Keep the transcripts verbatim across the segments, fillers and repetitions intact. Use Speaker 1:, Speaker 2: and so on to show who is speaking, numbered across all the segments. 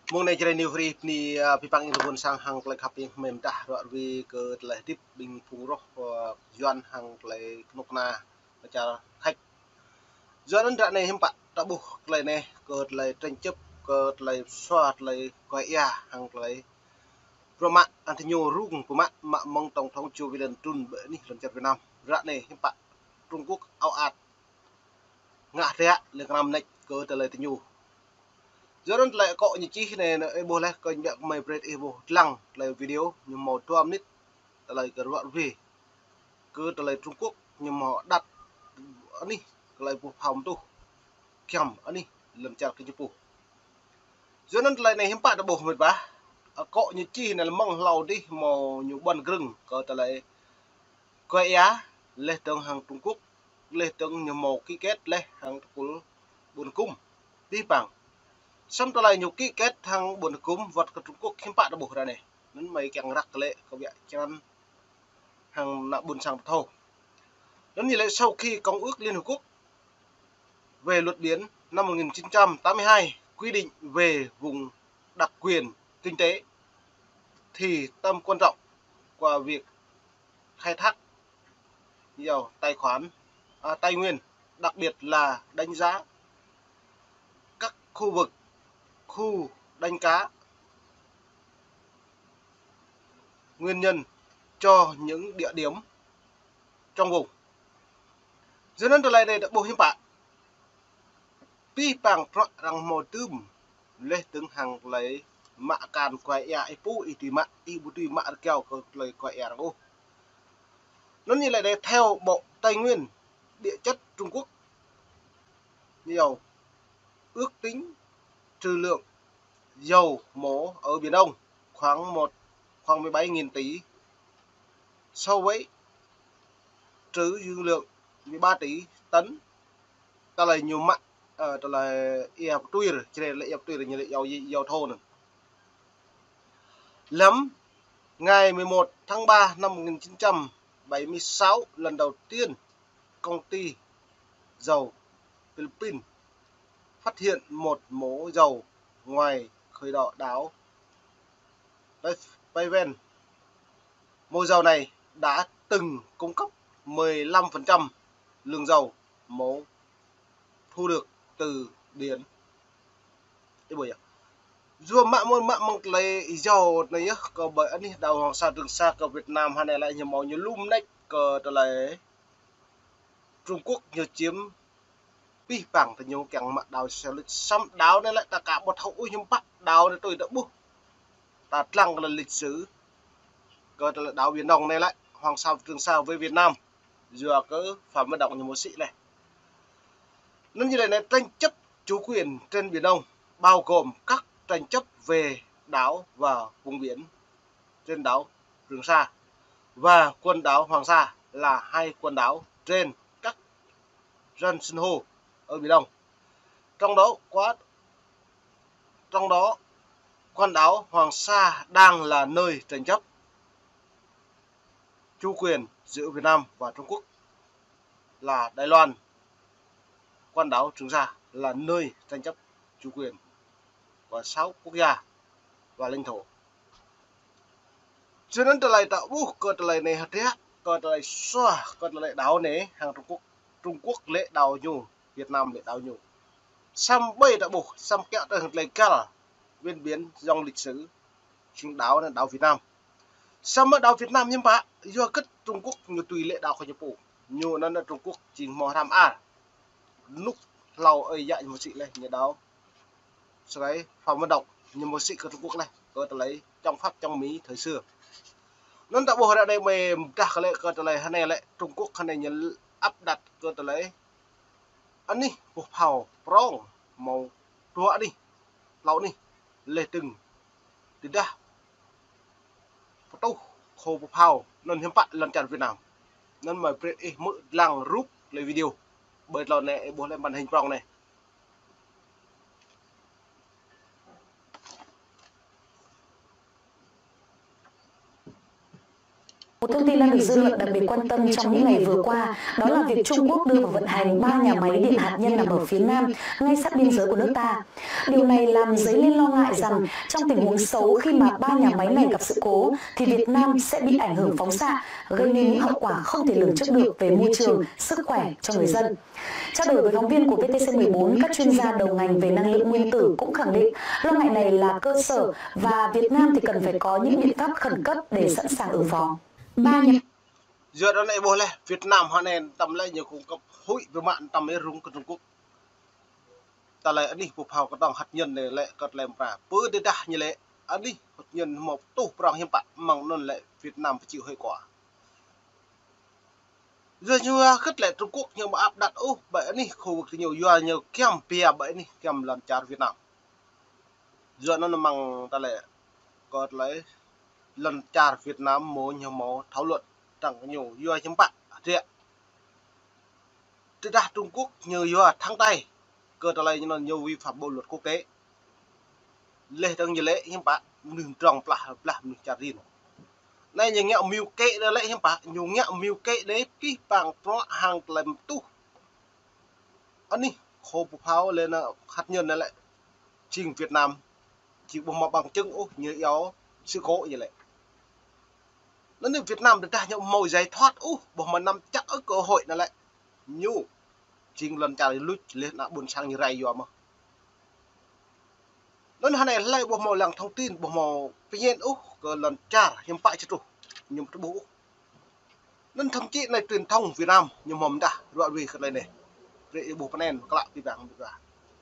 Speaker 1: mong này chơi nhiều free ni pipang in pun sang hang play kaping mem dah ro vi ke telah tip bing phung roh yuan hang play nukna macam khách yuan anda này hempat tak buh play này ke telah tranh chấp ke telah xoa telah quay ya hang play Roma Antonio Rung của mạng mạng mong tổng thống Joe Biden tun bữa ni lần chặt Việt Nam rạ này hempat Trung Quốc ao ạt ngã thế lên năm này ke telah tinyu Jordan lại có những chi này là ebo lại có những mày bread ebo lăng lại video nhưng màu tuam nít lại cái đoạn về cứ lại Trung Quốc nhưng mà đặt anh đi lại buộc phòng tu kèm anh đi làm chặt cái chụp Jordan lại này hiếm bạn đã bổ mệt bá có những chi này là măng lầu đi màu nhiều bần gừng có lại quay á lên tầng hàng Trung Quốc lên tầng nhiều màu ký kết lên hàng của buồn cung đi bằng xong trở lại nhiều ký kết thằng buồn cúm vật của Trung Quốc khiêm bạn đã bổ ra này nên mấy càng rắc lệ có vẻ cho hàng nạ buồn sang thô đến như lại sau khi công ước Liên Hợp Quốc về luật biển năm một nghìn chín trăm tám mươi hai quy định về vùng đặc quyền kinh tế thì tầm quan trọng của việc khai thác nhiều tài khoản à, tài nguyên đặc biệt là đánh giá các khu vực khu đánh cá nguyên nhân cho những địa điểm trong vùng cho nên từ này đây đã bổ hiểm bạn pi bằng rằng một tùm lê từng hàng lấy mạ càn quay ya ipu itu mạ ibu tu mạ keo có lời quay ya đâu nó như lại đây theo bộ tài nguyên địa chất Trung Quốc nhiều ước tính trừ lượng dầu mỏ ở Biển Đông khoảng một khoảng mười bảy nghìn tỷ so với trữ dư lượng mười ba tỷ tấn ta là nhiều mặn ờ ta là ép tui rồi cho nên là ép tui là như là dầu dầu thô này lắm ngày mười một tháng ba năm một nghìn chín trăm bảy mươi sáu lần đầu tiên công ty dầu Philippines phát hiện một mố dầu ngoài khơi đỏ đảo Bayven. Mố dầu này đã từng cung cấp mười lăm phần trăm lượng dầu mố thu được từ biển. Cái buổi dù mạng môn mạng mong lấy dầu này nhá có bởi anh đi đào Hoàng Sa Trường Sa của Việt Nam hay này lại nhiều màu như lum nách cờ trở lại Trung Quốc nhiều chiếm pi bằng thì nhiều càng mạng đào sẽ lịch xăm đào nên lại ta cả một hậu nhưng bắt đào này tôi đã bu ta lăng là lịch sử cờ trở lại đào Biển Đông này lại Hoàng Sa Trường Sa với Việt Nam dừa cỡ phạm vận động như một sĩ này nó như này này tranh chấp chủ quyền trên Biển Đông bao gồm các tranh chấp về đảo và vùng biển trên đảo Trường Sa và quần đảo Hoàng Sa là hai quần đảo trên các ranh san hô ở Biển Đông. Trong đó quá trong đó quần đảo Hoàng Sa đang là nơi tranh chấp chủ quyền giữa Việt Nam và Trung Quốc là Đài Loan. Quần đảo Trường Sa là nơi tranh chấp chủ quyền của sáu quốc gia và lãnh thổ. Cho nên trở lại tạo bu cơ trở lại này hạt thế cơ trở lại xoa cơ trở lại đảo này hàng Trung Quốc Trung Quốc lệ đảo nhu Việt Nam lệ đảo nhu xăm bay đã bu xăm kẹo tới lại cả viên biến dòng lịch sử chính đảo là đảo Việt Nam xăm ở đảo Việt Nam nhưng mà do cất Trung Quốc nhiều tùy lệ đảo của Nhật Bản nhiều nên là Trung Quốc chỉ mò tham à lúc lâu ấy dạy một sự này như đảo sau đấy phòng vận động như một sự của Trung Quốc này cơ trở lại trong pháp trong Mỹ thời xưa nên tạo bộ ra đây mềm trả lệ cơ trở lại này lại Trung Quốc này nhận áp đặt cơ trở lại anh đi một hào prong màu tua đi lâu đi lệ từng từ đó bắt đầu khô một hào nên hiếm bạn lần chặn Việt Nam nên mời mở làng rút lấy video bởi lần này bố lên màn hình prong này
Speaker 2: Một thông tin đang được dư luận đặc biệt quan tâm trong những ngày vừa qua, đó là việc Trung Quốc đưa vào vận hành ba nhà máy điện hạt nhân nằm ở phía Nam, ngay sát biên giới của nước ta. Điều này làm dấy lên lo ngại rằng trong tình huống xấu khi mà ba nhà máy này gặp sự cố, thì Việt Nam sẽ bị ảnh hưởng phóng xạ, gây nên những hậu quả không thể lường trước được về môi trường, sức khỏe cho người dân. Trao đổi với phóng viên của vê tê xê mười bốn, các chuyên gia đầu ngành về năng lượng nguyên tử cũng khẳng định lo ngại này là cơ sở và Việt Nam thì cần phải có những biện pháp khẩn cấp để sẵn sàng ứng phó. Ba nhà
Speaker 1: giờ đó này bố lẽ Việt Nam họ này tầm lại nhiều cũng có hụi với mạng tầm ấy rung của Trung Quốc ta lại anh đi phục hào cái đòn hạt nhân này lại cất làm và bữa đi đã như lệ anh đi hạt nhân một tủ prang hiện tại mong nên lại Việt Nam phải chịu hơi quả giờ như khất lại Trung Quốc nhưng mà áp đặt ô vậy anh đi khu vực nhiều do nhiều kem pia vậy đi kem lần chặt Việt Nam giờ nó mong ta lại cất lấy lần chặt Việt Nam mỗi nhiều máu thảo luận chẳng nhiều do chấm bạn thiệt từ đã Trung Quốc nhiều do thắng tay cơ trở lại nhiều vi phạm bộ luật quốc tế lệ đang như lệ nhưng bạn đừng tròn là làm được trả riêng này những ngẹo miêu kệ đó lệ nhưng bạn nhiều ngẹo miêu kệ đấy cái bằng pro hàng làm tu anh đi khô pháo lên hạt nhân này lại trình Việt Nam chỉ bằng một bằng chứng ô như yếu sự cố như vậy nó nên Việt Nam được ra những mồi giải thoát ô bằng một năm chắc ở cơ hội này lại nhu trình lần trả lời lên đã buồn sang như ray rồi mà nó này lại bộ màu làng thông tin bộ màu tuy nhiên úc cơ lần trả hiếm phải chứ trụ nhưng cái bố nên thậm chí này truyền thông Việt Nam nhưng mà đã gọi về cái này này về bộ panel các bạn thì vàng được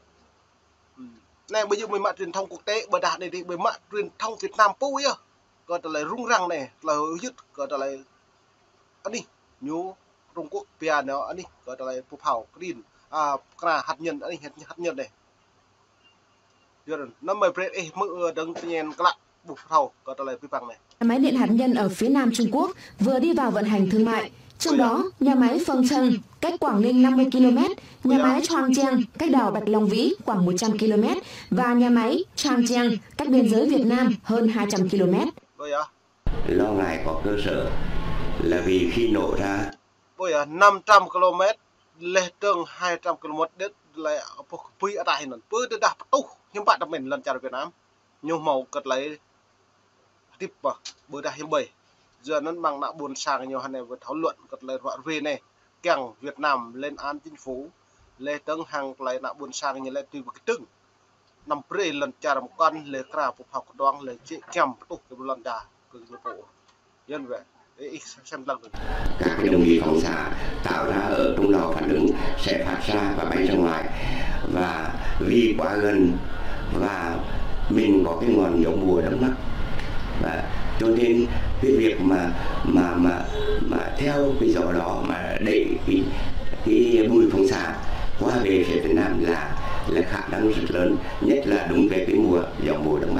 Speaker 1: này bây giờ mình mạng truyền thông quốc tế bờ đạt này thì bởi mạng truyền thông Việt Nam pui á còn trở lại rung răng này là dứt còn trở lại anh đi nhú Trung Quốc piano anh đi còn trở lại phục hào green à cả hạt nhân anh hạt nhân này rồi nó mới pre mưa đứng nhiên các bạn buộc thầu có trả lời vi phạm này.
Speaker 2: Nhà máy điện hạt nhân ở phía Nam Trung Quốc vừa đi vào vận hành thương mại. Trong đó, nhà máy Phong Trần cách Quảng Ninh năm mươi ki lô mét, nhà máy Choang Chiang cách đảo Bạch Long Vĩ khoảng một trăm ki lô mét và nhà máy Chang Chiang cách biên giới Việt Nam hơn hai trăm ki lô mét.
Speaker 3: Lo ngại có cơ sở là vì khi nổ ra
Speaker 1: bây giờ năm trăm ki lô mét lệ tương hai trăm ki lô mét đất là pui ở đây nó pui đã tu nhưng bạn đặc mình lần chào Việt Nam nhưng màu cật lấy tiếp vào bữa đại hiếm bảy giờ nó bằng đã buồn sang nhiều hàng này vừa thảo luận cật lấy loại về này kèng Việt Nam lên án chính phủ lệ tương hàng lấy đã buồn sang như lệ tùy vào cái từng năm pre lần chào một con lệ cả phục học đoan lệ chị kèm tu cái lần chào cứ như bộ nhân vậy xem lần
Speaker 3: các cái đồng vị phóng xạ tạo ra ở trong lò phản ứng sẽ phát ra và bay ra ngoài và vì quá gần và mình có cái ngọn gió mùa đắm mắt và cho nên cái việc mà mà mà mà theo cái gió đó mà đẩy cái cái bụi phóng xạ qua về phía Việt Nam là là khả năng rất lớn, nhất là đúng về cái mùa gió mùa đắm mắt.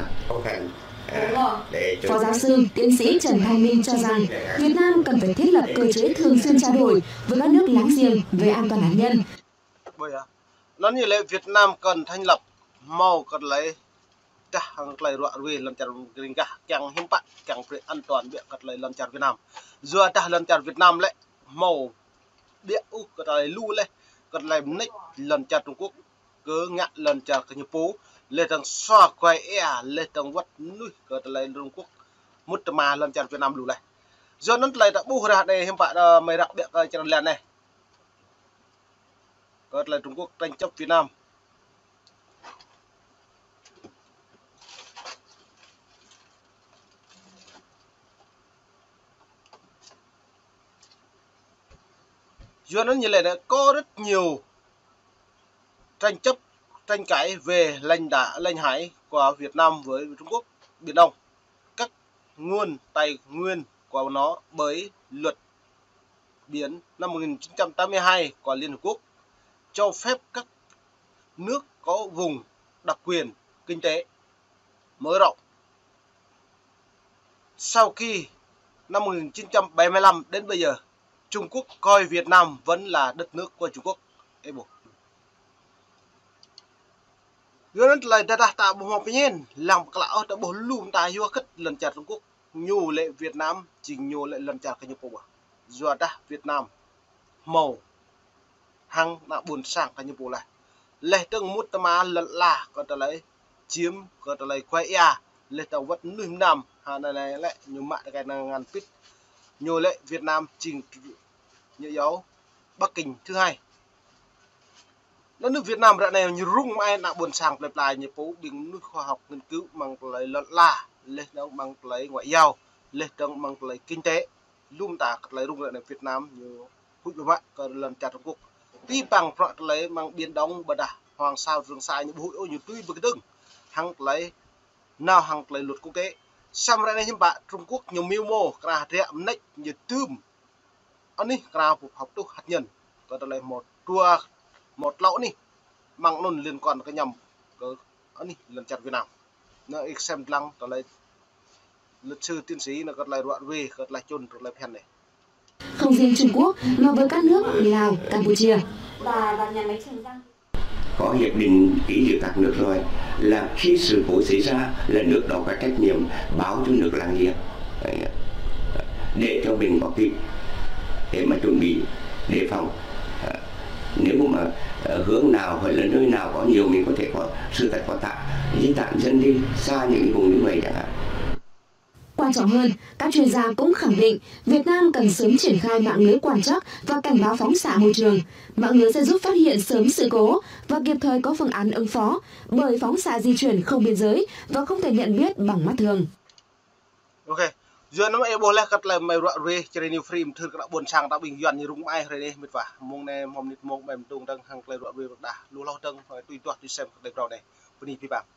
Speaker 2: Phó giáo sư, tiến sĩ Trần Thanh Minh cho rằng Việt Nam cần phải thiết lập cơ chế thường xuyên trao đổi với các nước láng giềng về an toàn hạt nhân.
Speaker 1: Bây giờ, nó như lệ Việt Nam cần thành lập màu cần lấy cả hàng lấy loại về lần chặt rình cả càng hiếm bạn càng phải an toàn bị cần lấy lần chặt Việt Nam. Giờ ta lần chặt Việt Nam lại màu địa u cần lấy lưu lên cần lấy nick lần chặt Trung Quốc cứ ngã lần chặt cái nhập phố lên thằng xoa quay e lên thằng vắt núi cần lấy Trung Quốc một mà lần chặt Việt Nam lưu này. Giờ nó lại đã bu ra này hiếm bạn mày đặc biệt chặt lần này còn là Trung Quốc tranh chấp Việt Nam. Do nó như này có rất nhiều tranh chấp tranh cãi về lãnh đá lãnh hải của Việt Nam với Trung Quốc Biển Đông, các nguồn tài nguyên của nó bởi luật biển năm một nghìn chín trăm tám mươi hai của Liên Hợp Quốc cho phép các nước có vùng đặc quyền kinh tế mở rộng. Sau khi năm một nghìn chín trăm bảy mươi lăm đến bây giờ, Trung Quốc coi Việt Nam vẫn là đất nước của Trung Quốc. Ê bố. Rồi lại đã tạo một một nhiên làm các lão đã bố lùm tài vô khất lần chặt Trung Quốc nhu lệ Việt Nam chỉ nhu lệ lần chặt cái nhu bộ do đã Việt Nam màu hăng đã buồn sang cái nhu bộ này lệ từng mút ma lật là có ta lấy chiếm có ta lấy quay ya lệ tàu vật nuôi nam hà này này lại nhu mạ cái năng ngàn pít nhu lệ Việt Nam trình như dấu Bắc Kinh thứ hai đất nước Việt Nam đoạn này như rung ai đã buồn sang lại lại như phố bình nước khoa học nghiên cứu bằng lấy lật là lên đâu bằng lấy ngoại giao lên đâu bằng lấy kinh tế lung tả lấy rung lại này Việt Nam như hụt vậy còn lần chặt Trung Quốc tuy bằng lấy bằng biển đông bờ đà hoàng sao rừng sai như bụi ô như tuy bực đừng hăng lấy nào hăng lấy luật quốc tế xong ra đây nhưng bạn Trung Quốc nhiều mưu mô cả rẻ nách như tươm anh đi cả phục học tu hạt nhân có lấy một tua một lỗ này mang luôn liên quan cái nhầm cái anh đi lần chặt Việt Nam nó xem lăng có lấy luật sư tiến sĩ nó có lấy đoạn về có lấy chôn có lấy pen này.
Speaker 2: Không riêng Trung Quốc mà với các nước Lào, Campuchia và và nhà máy Trường Giang
Speaker 3: có hiệp định ký giữa các nước rồi là khi sự cố xảy ra là nước đó có trách nhiệm báo cho nước láng giềng để cho mình có kịp để mà chuẩn bị đề phòng. Nếu mà hướng nào hoặc là nơi nào có nhiều mình có thể có sự thật có tạm di tản dân đi xa những vùng như vậy chẳng hạn.
Speaker 2: Quan trọng hơn, các chuyên gia cũng khẳng định Việt Nam cần sớm triển khai mạng lưới quan trắc và cảnh báo phóng xạ môi trường. Mạng lưới sẽ giúp phát hiện sớm sự cố và kịp thời có phương án ứng phó, bởi phóng xạ di chuyển không biên giới và không thể nhận biết bằng mắt thường.
Speaker 1: Ok, giờ nó mới boleh cắt lại mày rọi về cho nên nhiều phim thường các buồn sang đã bình dọn như rung ai rồi đây mệt vả mong này mong nít mong mềm tung đang hàng lại rọi về đã lú lâu trăng phải tùy toát đi xem cái đầu này bên đi bạn